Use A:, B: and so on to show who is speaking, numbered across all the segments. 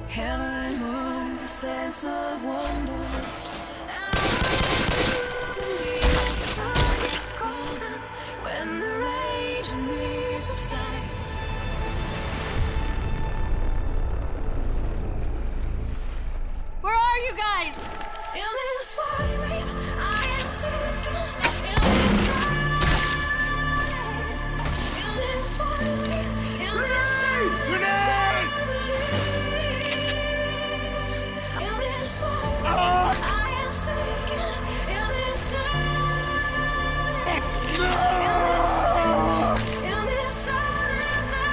A: Heaven holds a sense of wonder. And I believe I get colder when the rage in me subsides.
B: Where are you guys?
A: In this wave, I am sinking. In this silence. In this wave, in this silence, I believe. In this wave, I am sinking. In this silence. In this wave, in this silence, I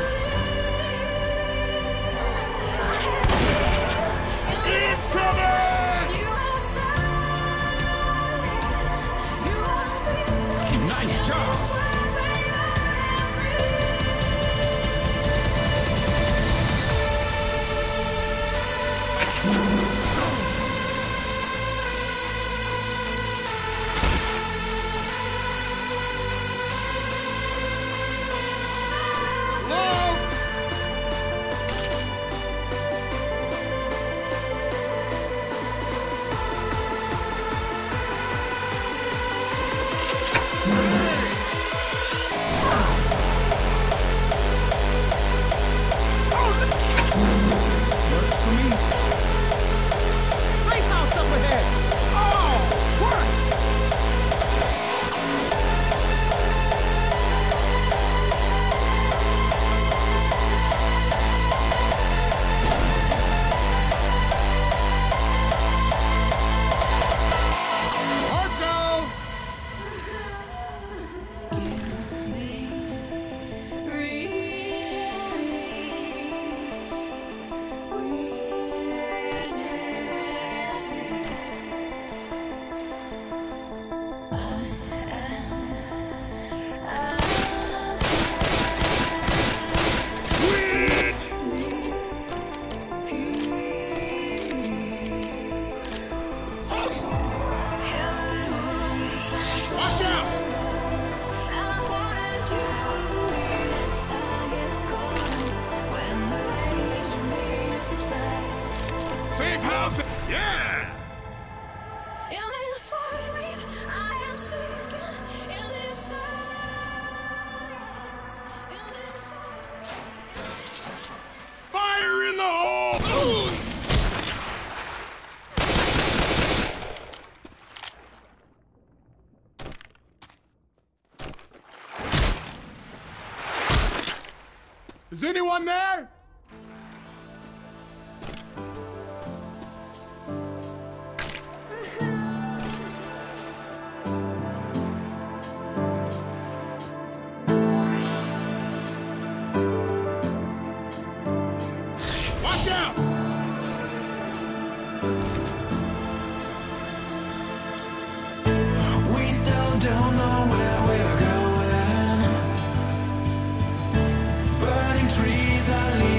A: believe. I can see you. In this wave, you are silent. You are breathing.
C: Nice
A: In
C: job.
A: this wave, I am free.
C: Works for me. Safe house up ahead. Oh, work! Marco! Watch out! Safe house! Yeah!
A: In this wave, I am sinking. In this silence. In this wave.
C: Fire in the hole! Ooh. Is anyone there? Watch out!
D: We still don't know where we're going. Burning trees are leaving.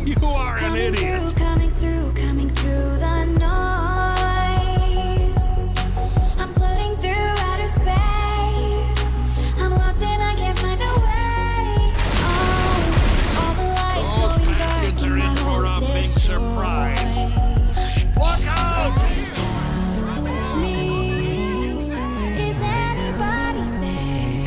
C: You are an idiot.
A: Coming through the noise. I'm floating through outer space. I'm lost and I can't find a way. Oh, all the lights
C: Those
A: going dark
C: bastards
A: and
C: are
A: my
C: in for a
A: hopes
C: big surprise.
A: destroyed.
C: Look out!
A: Me, is anybody there?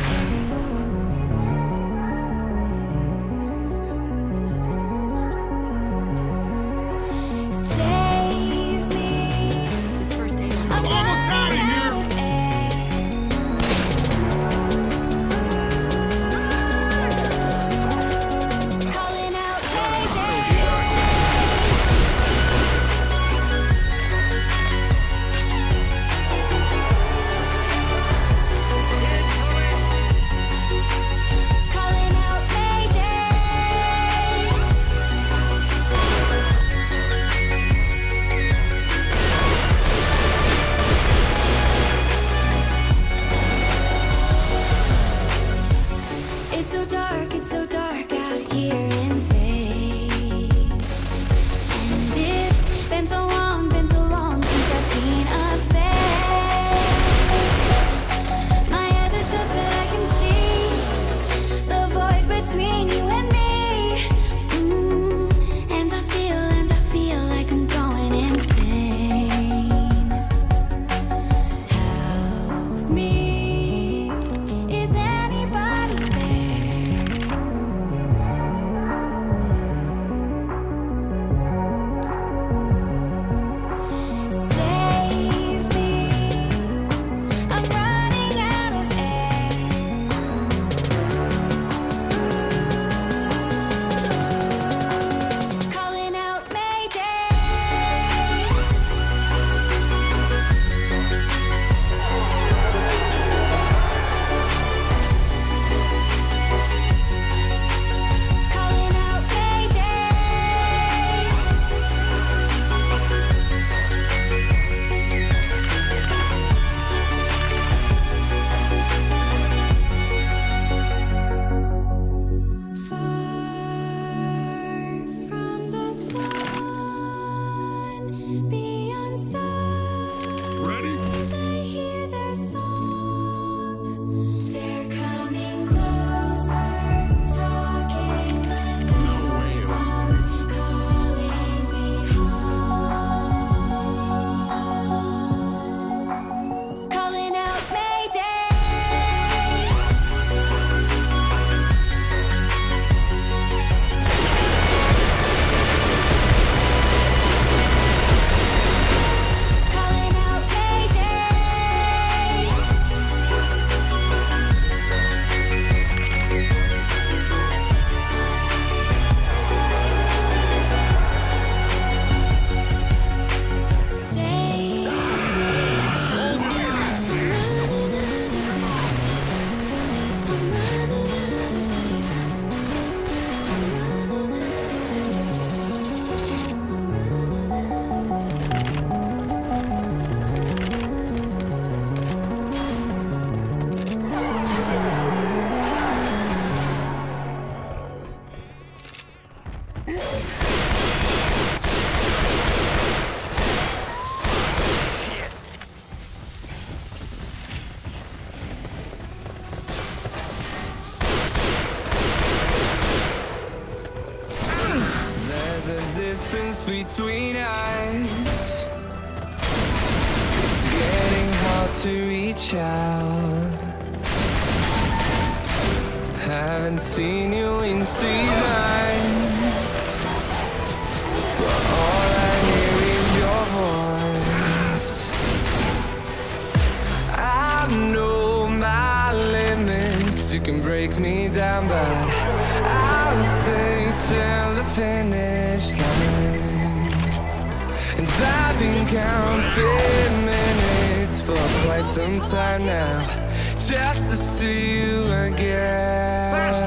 A: Save me.
B: This first aid.
A: I'm
C: Almost out of
A: running
C: here.
A: out of air. Calling out mayday. Calling out mayday. It's so dark out here in space. And it's been so long since I've seen a face. My eyes are shut, but I can see the void between you and me. And I feel like I'm going insane. Help me. Is anybody there? Save me. I'm running out of air. Calling out mayday. Calling out mayday. Far from the sun, beyond stars,
C: Ready?
A: I hear their song. They're coming closer, talking without sound, calling me home. Calling out mayday. Calling out mayday. Save
E: There's a distance between us. It's getting hard to reach out. Haven't seen you in seasons, but all I hear is your voice. I know my limits. You can break me down, but I'll stay till the finish line. And I've been counting minutes for quite some time now, just to see you again.